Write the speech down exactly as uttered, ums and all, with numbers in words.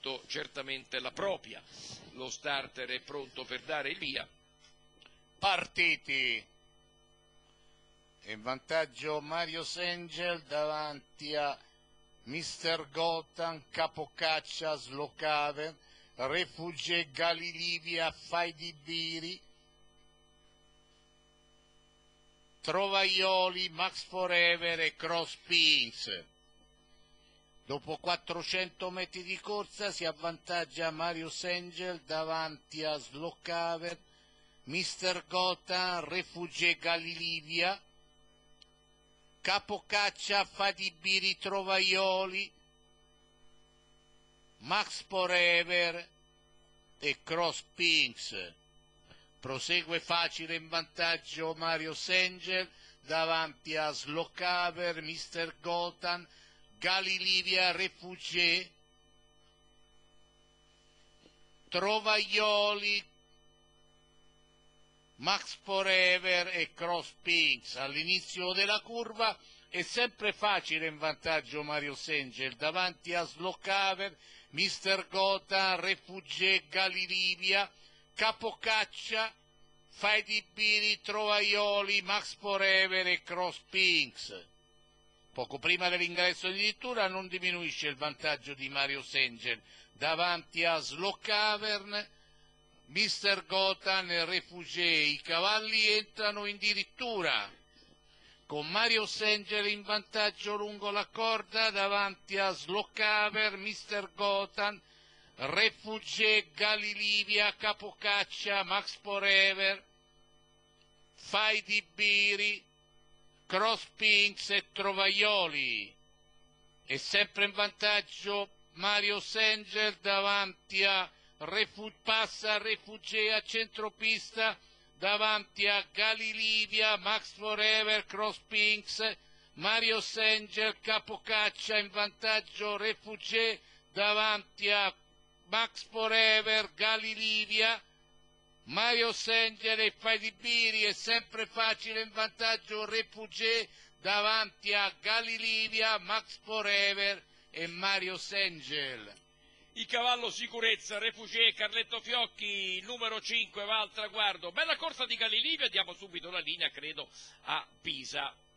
fatto certamente la propria. Lo starter è pronto per dare il via. Partiti. In vantaggio Mario Sengel davanti a mister Gotham, Capocaccia, Slocaver, Refuge, Galilivia, Faidi Biri, Trovaioli, Max Forever e Cross Pins. Dopo quattrocento metri di corsa si avvantaggia Mario Sengel davanti a Slocaver, mister Gotham, Refuge, Galilivia, Capocaccia, Fadibiri, Trovaioli, Max Forever e Cross Pinks. Prosegue facile in vantaggio Mario Sengel davanti a Slocaver, mister Gotham, Galilivia, Refuge, Trovaioli, Max Forever e Cross Pinks. All'inizio della curva è sempre facile in vantaggio Mario Sengel davanti a Slocaver, mister Gotham, Refuge, Galilivia, Capocaccia, Faidi Biri, Trovaioli, Max Forever e Cross Pinks. Poco prima dell'ingresso addirittura non diminuisce il vantaggio di Mario Sengel davanti a Slocaver, mister Gotham e Refuge. I cavalli entrano in dirittura con Mario Sengel in vantaggio lungo la corda davanti a Slocaver, mister Gotham, Refuge, Galilivia, Capocaccia, Max Forever, Faidi Biri, Cross Pinks e Trovaioli. È sempre in vantaggio Mario Sengel davanti a Refu- passa Refuge a centropista davanti a Galilivia, Max Forever, Cross Pinks, Mario Sengel, Capocaccia in vantaggio, Refuge davanti a Max Forever, Galilivia, Mario Sengel e Faidi Biri. È sempre facile in vantaggio Refuge davanti a Galilivia, Max Forever e Mario Sengel. Il cavallo sicurezza, Refuge, Carletto Fiocchi, il numero cinque va al traguardo. Bella corsa di Galilivia, diamo subito la linea, credo, a Pisa.